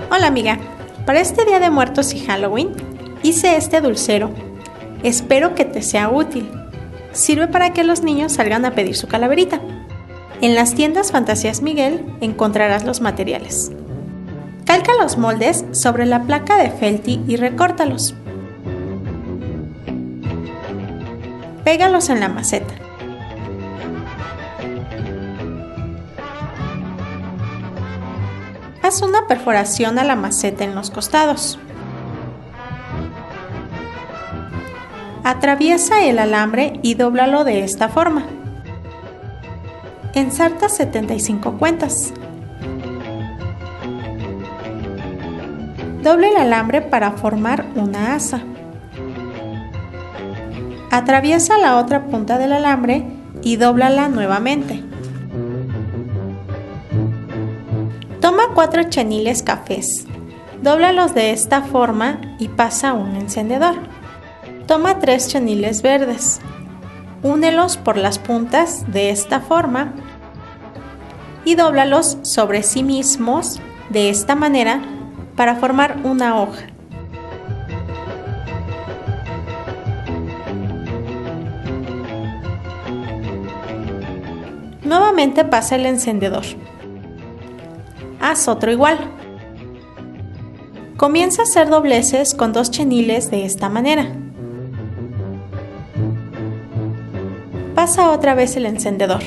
Hola amiga, para este Día de Muertos y Halloween hice este dulcero. Espero que te sea útil. Sirve para que los niños salgan a pedir su calaverita. En las tiendas Fantasías Miguel encontrarás los materiales. Calca los moldes sobre la placa de Felty y recórtalos. Pégalos en la maceta. Haz una perforación a la maceta en los costados. Atraviesa el alambre y dóblalo de esta forma. Ensarta 75 cuentas. Doble el alambre para formar una asa. Atraviesa la otra punta del alambre y dóblala nuevamente. Toma 4 cheniles cafés, dóblalos de esta forma y pasa un encendedor. Toma 3 cheniles verdes, únelos por las puntas de esta forma y dóblalos sobre sí mismos de esta manera para formar una hoja. Nuevamente pasa el encendedor. Haz otro igual. Comienza a hacer dobleces con 2 cheniles de esta manera. Pasa otra vez el encendedor.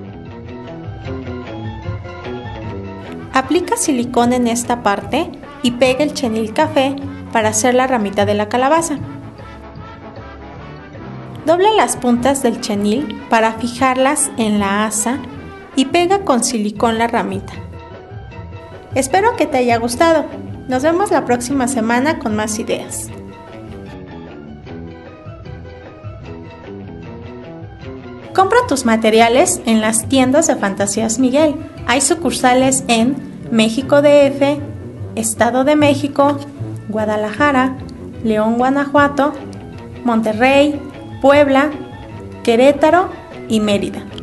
Aplica silicón en esta parte y pega el chenil café para hacer la ramita de la calabaza. Dobla las puntas del chenil para fijarlas en la asa y pega con silicón la ramita. Espero que te haya gustado. Nos vemos la próxima semana con más ideas. Compra tus materiales en las tiendas de Fantasías Miguel. Hay sucursales en México DF, Estado de México, Guadalajara, León, Guanajuato, Monterrey, Puebla, Querétaro y Mérida.